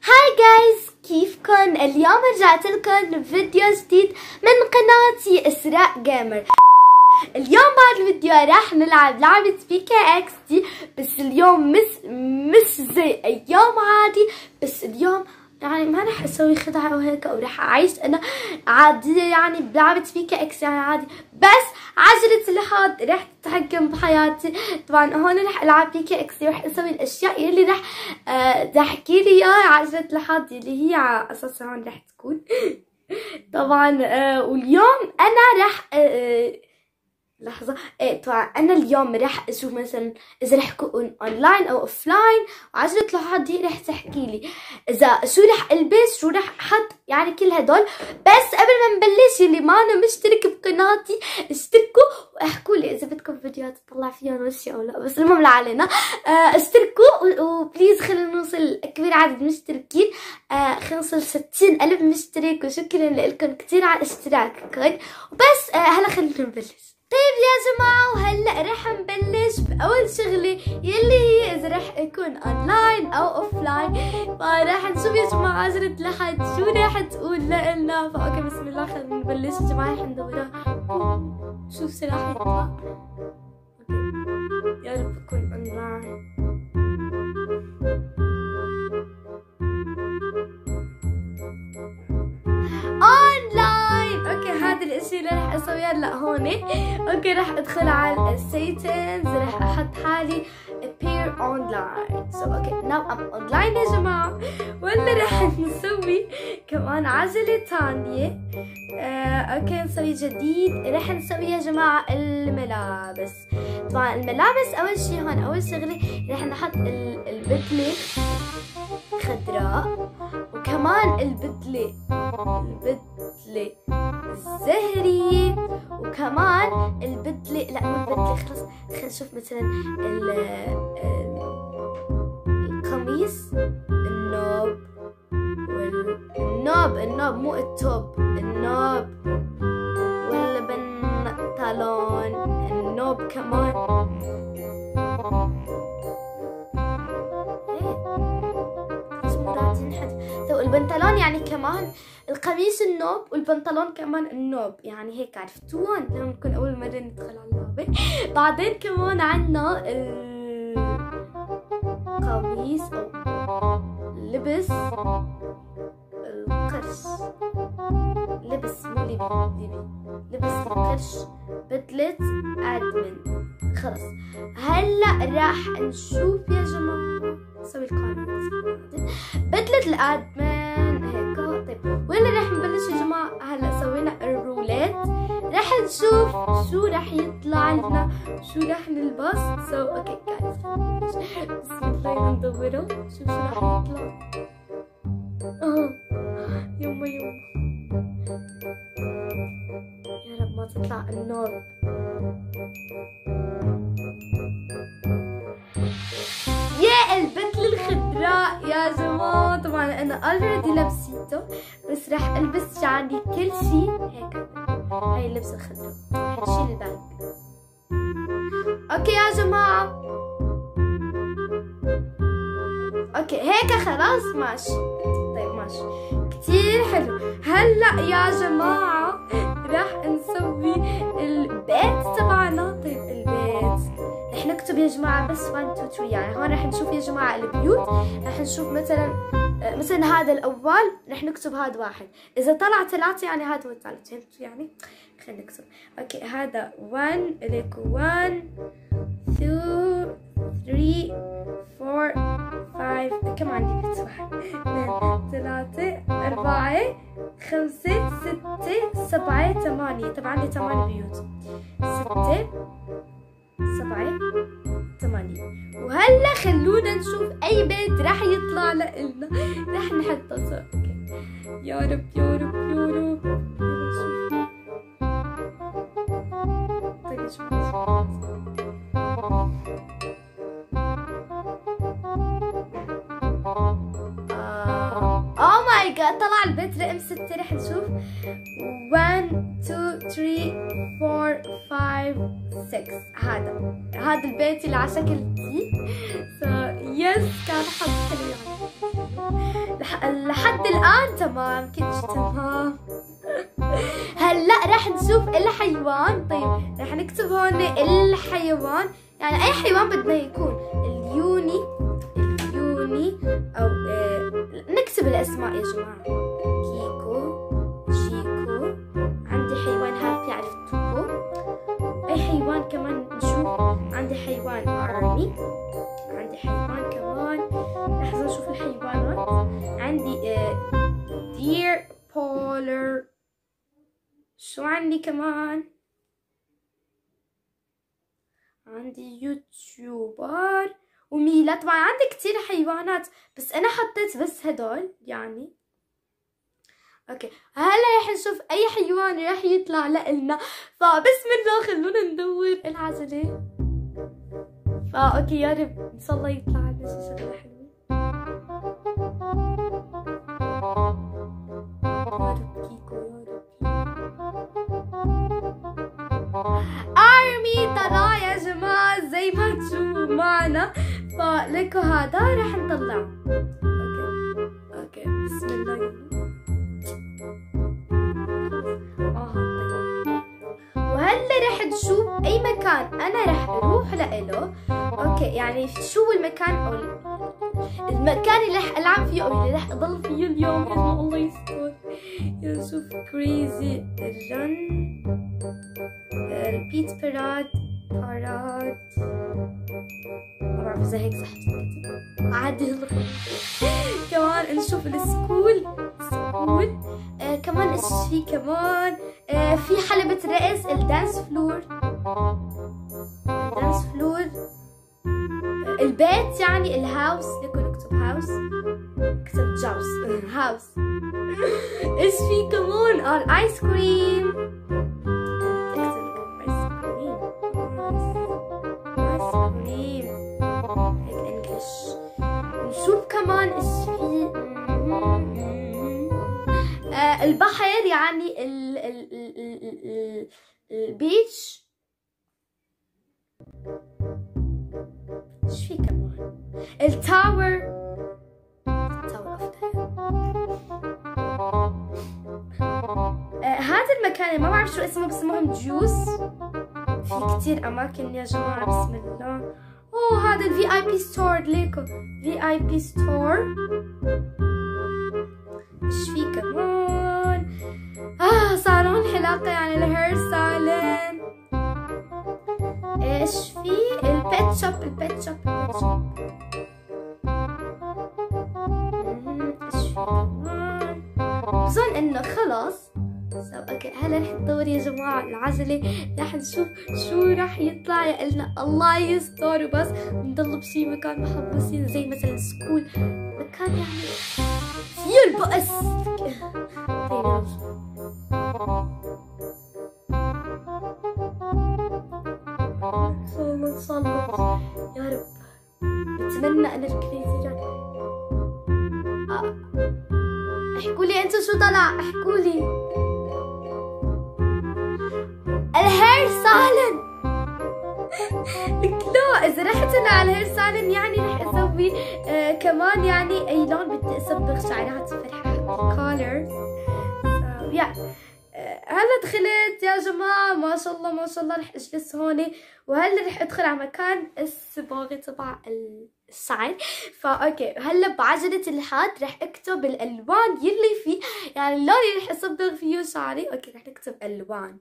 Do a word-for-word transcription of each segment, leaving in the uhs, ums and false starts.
هاي جايز، كيفكن؟ اليوم رجعت لكم فيديو جديد من قناتي إسراء جيمر. اليوم بعد الفيديو راح نلعب لعبة بيكا اكس دي، بس اليوم مش مش زي ايام عادي. بس اليوم يعني ما راح اسوي خدعة او هيك، او راح اعيش انا عادية يعني بلعبة بيكا اكس يعني عادي، بس عجلة الحظ راح تتحكم بحياتي. طبعا هون راح العب بيكا اكس، راح اسوي الاشياء اللي راح أه تحكي لي اياها عجلة الحظ اللي هي على اساس هون راح تكون. طبعا أه واليوم انا راح أه لحظة ايه طبعا انا اليوم راح اشوف مثلا اذا راح اكون اونلاين او اوفلاين، وعجلة الحظ هي راح تحكي لي اذا شو راح البس شو راح احط يعني كل هدول. بس قبل ما نبلش اللي ما أنا مشترك بقناتي اشتركوا واحكوا لي اذا بدكم فيديوهات تطلع فيها وشي او لا، بس المهم لا علينا. آه اشتركوا وبليز خلينا نوصل كبير عدد مشتركين. آه خلينا نوصل ستين الف مشترك، وشكرا لكم كثير على اشتراككم. وبس آه هلا خلينا نبلش. طيب يا جماعة، وهلا رح نبلش بأول شغلة يلي هي إذا رح أكون أونلاين أو أوفلاين. فراح نشوف يا جماعة عجلة الحظ شو راح تقول لنا. فأوكي بسم الله خلينا نبلش يا جماعة. رح ندورها شوف شو راح يطلع. أوكي يا رب أكون أونلاين. اونلاين اوكي، هذا الاشي اللي راح اسويه هلا هون. اوكي راح ادخل على السيتنجز، راح احط حالي appear online. so okay now I'm online يا جماعة. ولا راح نسوي كمان عجلة ثانية. آه، اوكي نسوي جديد. راح نسوي يا جماعة الملابس. طبعا الملابس اول شي هون اول شغلة راح نحط البدلة خضراء، وكمان البدلة البدلة الزهرية، وكمان البدلة لا مو البدلة خلص خلينا نشوف مثلا القميص النوب والنوب النوب مو التوب النوب، والبنطلون النوب كمان. البنطلون يعني كمان القميص النوب، والبنطلون كمان النوب، يعني هيك عرفتوهم لما نكون اول مرة ندخل على اللعبة. بعدين كمان عنا القميص او لبس القرش، لبس مو لبي لبي لبس القرش، بدلة ادمن. خلص هلا راح نشوف يا جماعة نسوي القائمة بدلة الادمن هيك. طيب وين راح نبلش يا جماعة؟ هلا سوينا الرولات، راح نشوف شو راح يطلع لنا شو راح نلبس. سو اوكي جايز بسم الله ندوره شوف شو راح يطلع. اه يما يما يا رب ما تطلع النور. يا البدلة الخضراء يا جماعة. طبعا انا already لبسيته، بس راح البس يعني كل شيء هيك. هاي اللبسة الخضراء حنشيل الباك. اوكي يا جماعة اوكي هيك خلاص ماشي. طيب ماشي كتير حلو. هلا يا جماعة راح نسوي البيت تبعنا. طيب البيت رح نكتب يا جماعة بس واحد اثنين ثلاثة يعني هون رح نشوف يا جماعة البيوت. رح نشوف مثلا مثلا هذا الأول رح نكتب هذا واحد، إذا طلع ثلاثة يعني هذا هو الثالث. فهمتوا يعني؟ خلينا نكتب أوكي هذا واحد إليك واحد اثنين ثلاثة أربعة خمسة كم عندي بيت؟ واحد اثنين ثلاثة أربعة خمسة ستة سبعة ثمانية. طبعا عندي ثمان بيوت، ستة سبعة ثمانية. وهلا خلونا نشوف أي بيت راح يطلع لنا راح نحطه. اوكي يا رب يا رب يا رب نشوف. طيب شوف اوه ماي جاد طلع البيت رقم ستة. رح نشوف واحد two three four five six. هذا هذا البيت اللي على شكل تي. so yes كان حظ حلو يعني. لح... لحد الآن تمام، كل شيء تمام. هلا راح نشوف الحيوان. طيب راح نكتب هون الحيوان، يعني أي حيوان بدنا يكون. اليوني اليوني أو آه... نكتب الأسماء يا جماعة. كيكو، شيكو، عندي حيوان هابي عرفتوه. أي حيوان كمان نشوف. عندي حيوان أرمي، عندي حيوان كمان. لحظة نشوف الحيوانات. عندي آه... دير بولر. شو عندي كمان؟ عندي يوتيوبر وميلا. طبعا عندي كتير حيوانات بس انا حطيت بس هدول يعني. اوكي هلا رح نشوف اي حيوان رح يطلع لنا. فبسم الله خلونا ندور العجلة. فا اوكي يا رب ان شاء الله يطلع لنا شي شغلة حلوة. يا رب كيكو يا رب. ارمي طلع يا جماعة زي ما تشوفوا معنا. فلكو هذا رح نطلعه. اوكي اوكي بسم الله يلا. اه طيب. وهلا رح نشوف اي مكان انا رح اروح لإله. اوكي يعني شو المكان او المكان اللي رح العب فيه او اللي رح اضل فيه اليوم. يا الله يستر. يا شوف كريزي رن، ريبيت باراد باراد. ما بعرف اذا هيك صح عادي. كمان نشوف السكول سكول. آه كمان ايش في كمان؟ آه في حلبة رقص، الدانس فلور. الدانس فلور. آه البيت يعني الهاوس. ليكو نكتب هاوس. كتبت جاوس هاوس. ايش في كمان؟ اه الايس كريم. نشوف كمان ايش في. آه البحر يعني ال ال ال ال ال البيتش. ايش في كمان؟ التاور. التاور افضل. آه هذا المكان ما بعرف شو اسمه بس المهم جوس. في كتير اماكن يا جماعة. بسم الله. اوه هذا الفي اي بي ستور. ليكو في اي بي ستور. ايش في كمان؟ اه صالون حلاقة يعني الهير سالون. ايش في؟ البيت شوب. البيت شوب البيت شوب. ايش في كمان؟ بظن انه خلص. So, اوكي هلا رح ندور يا جماعة العجلة. رح نشوف شو رح يطلع لنا. الله يستر. وبس نضل بشي مكان محبوسين زي مثلا سكول، مكان يعني فيه البؤس. طيب يلا ان شاء الله ان شاء الله يا رب. بتمنى انا الكريزي ران. آه. احكولي انتو شو طلع. احكولي. الهير سالون. لك لا اذا رحت انا على الهير سالون يعني رح اسوي آه كمان يعني اي لون بدي اصبغ شعرات فرحة كولر. so, yeah. آه هلا دخلت يا جماعة ما شاء الله ما شاء الله. رح اجلس هون وهلا رح ادخل على مكان الصباغة تبع الشعر. فا اوكي هلا بعجلة الحاد رح اكتب الالوان يلي فيه، يعني اللون اللي رح اصبغ فيه شعري. اوكي رح نكتب الوان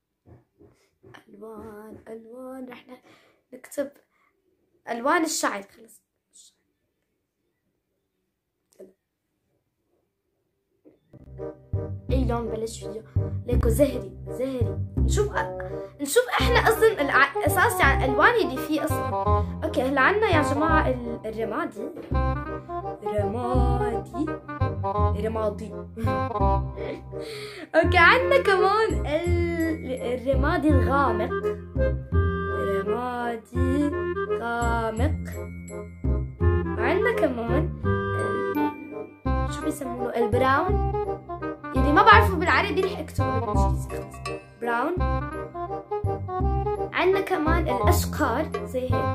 الوان الوان. رح نكتب الوان الشعر. خلص اي لون بلش فيه. ليكو زهري زهري. نشوف نشوف احنا اصلا الاساس يعني الالوان اللي فيه اصلا. اوكي هلا عنا يا جماعه الرمادي. رمادي رمادي. اوكي عنا كمان الرمادي الغامق. رمادي غامق. وعندنا كمان شو بيسمونه البراون. اللي ما بعرفه بالعربي رح اكتبه بالانجليزي خلص. براون. عندنا كمان الاشقر زي هيك.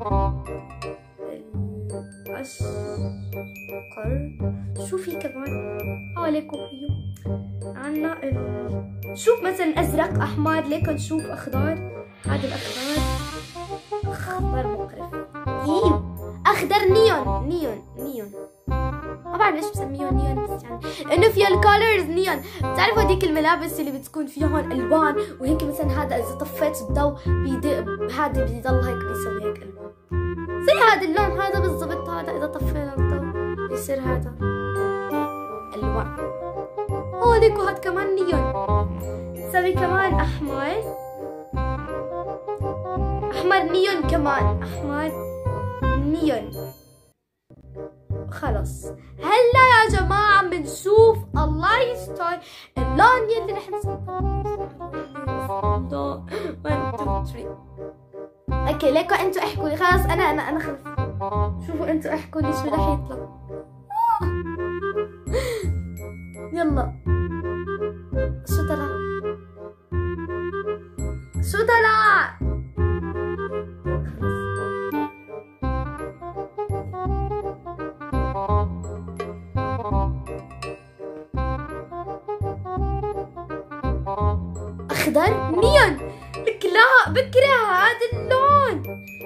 الاشقر. شو في كمان؟ حواليكم هيو. عندنا ال... شوف مثلا ازرق، احمر، ليكن شوف اخضر. هذا الاخضر اخضر مقرف. ايوه اخضر نيون نيون نيون. ما بعرف ليش بسميه نيون، بس يعني انه فيها الكولرز نيون. بتعرفوا هذيك الملابس اللي بتكون فيهم الوان وهيك، مثلا هذا اذا طفيت الضوء بيض هذا بيضل هيك بيسوي هيك الوان زي هذا اللون هذا بالضبط. هذا اذا طفينا الضوء بيصير هذا الوان. هوليكو هاد كمان نيون. نسوي كمان احمر. احمر نيون كمان. احمر نيون. خلص هلا يا جماعة بنشوف الله يستر اللون يلي رح نسويه. واحد اثنين ثلاثة. اوكي ليكو انتو احكوا لي. خلص انا انا انا خلص. شوفوا انتو احكوا لي شو رح يطلع. يلا شو طلع؟ شو طلع؟ اخضر نيون. لك لا بكره هذا اللون.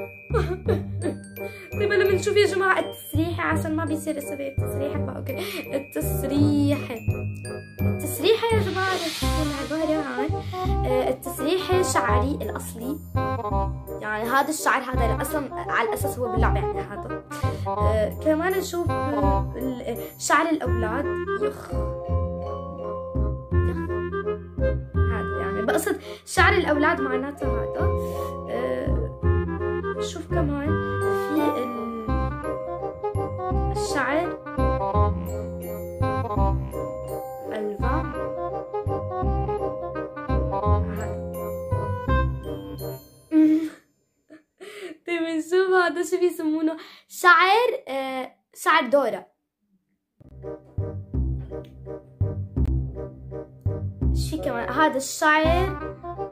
طيب لما نشوف يا جماعه التسريحه عشان ما بيصير اسوي التسريحه بقى. اوكي التسريحه التسريحه يا جماعه رح تكون عباره عن التسريحه شعري الاصلي. يعني هذا الشعر هذا اصلا على الاساس هو باللعبه يعني هذا. آه كمان نشوف شعر الاولاد. يخ بقصد شعر الأولاد معناته هذا. أه شوف كمان في الشعر الفا طيب نشوف هذا شو بيسمونه. شعر أه شعر دورة. شي كمان هذا الشعر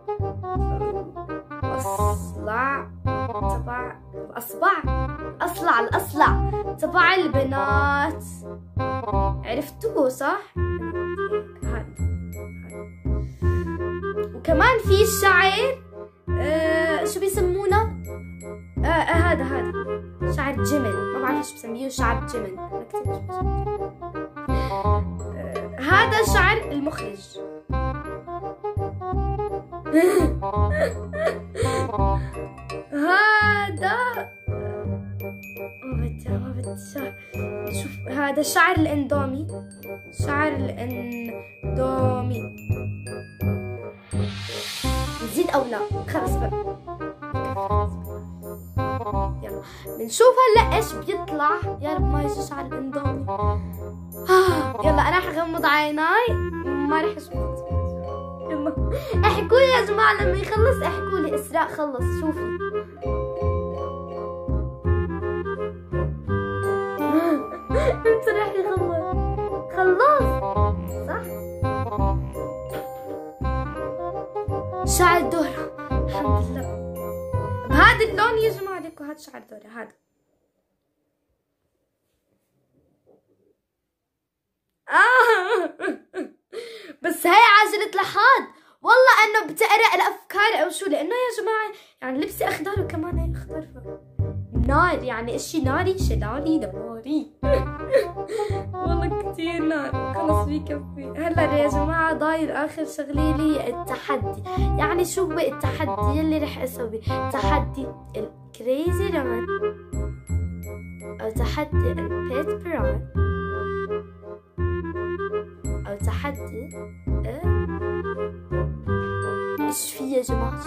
اصلع تبع اصبع اصلع الاصلع تبع البنات. عرفتوه صح؟ هذا. وكمان في الشعر آه شو بيسمونه؟ آه آه هذا هذا شعر جمل. ما بعرف ايش بسميه. شعر جمل. آه هذا شعر المخرج. هذا ما بدي ما بدي شوف هذا شعر الاندومي. شعر الاندومي. نزيد او لا؟ خلص بقى. يلا بنشوف هلا ايش بيطلع. يا رب ما يجي شعر الاندومي. يلا انا رح اغمض عيناي ما رح اشوف. يلا احكوا لي يا جماعه لما يخلص. احكوا لي. اسراء خلص. شوفي انت رح يخلص. خلص صح. شعر دورة الحمد لله بهذا اللون يا جماعه. ليكو هذا شعر دورة هذا. آه. بس هي عجلة لحاد والله انه بتقرأ الافكار او شو. لانه يا جماعة يعني لبسي اخضر وكمان هي اخضر نار. يعني اشي ناري شلالي دماري. والله كتير نار. خلص بيكفي. هلا يا جماعة ضايل اخر شغلة لي التحدي. يعني شو هو التحدي اللي رح اسوي؟ تحدي الكريزي رمن او تحدي البيت براون او تحدي ايش في يا جماعة؟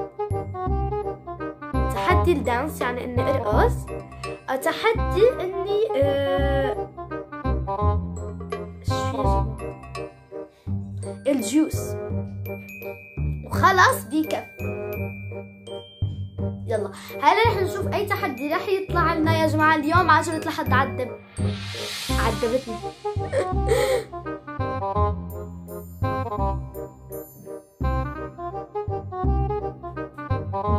تحدي الدانس يعني اني ارقص. او تحدي اني اه... ايش في يا جماعة؟ الجوس. وخلاص بيكفي. يلا هلا رح نشوف اي تحدي رح يطلع لنا يا جماعة اليوم. عجلة لحد عذب عذبتني.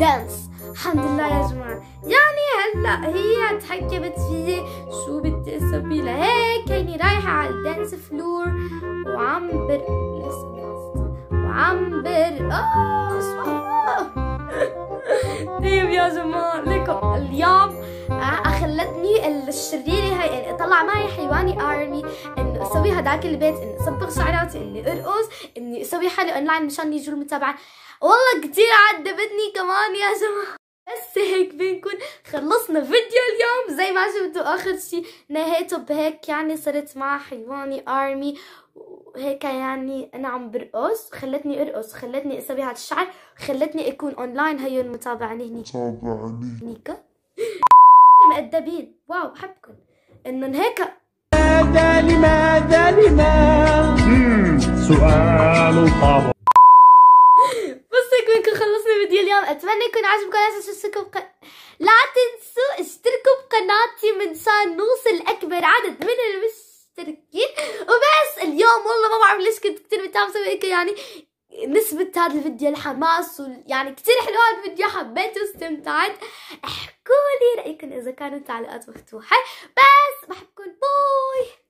دانس. الحمد لله يا جماعة. يعني هلا هي تحكمت فيي شو بدي اسوي لهيك هيني رايحة على الدانس فلور وعم بر وعم بر طيب يا جماعة لكم اليوم خلتني الشريرة هاي اني اطلع معي حيواني ارمي، اني اسوي هداك البيت، اني اصبغ شعراتي، اني ارقص، اني اسوي حالي اونلاين مشان يجوا المتابعة. والله كتير عذبتني كمان يا جماعة. بس هيك بنكون خلصنا فيديو اليوم. زي ما شفتوا اخر شي نهيته بهيك، يعني صرت مع حيواني ارمي وهيك، يعني انا عم برقص، خلتني ارقص، خلتني اسوي هذا الشعر، خلتني اكون اونلاين. هيو المتابعين هني هنيكا مؤدبين. واو بحبكم انه هيك. لماذا لماذا لماذا سؤال طبعا. بس هيك بنكون خلصنا فيديو اليوم. اتمنى يكون عجبكم. لا تنسوا تشتركوا بق... لا تنسوا اشتركوا بقناتي منشان نوصل اكبر عدد من المشتركين. وبس اليوم والله ما بعرف ليش كنت كتير متحمسه هيك، يعني نسبة هذا الفيديو الحماس ويعني كتير حلو هذا الفيديو، حبيته واستمتعت. احكوا لي رأيكم اذا كانت تعليقات مفتوحة. بس بحبكم، باي.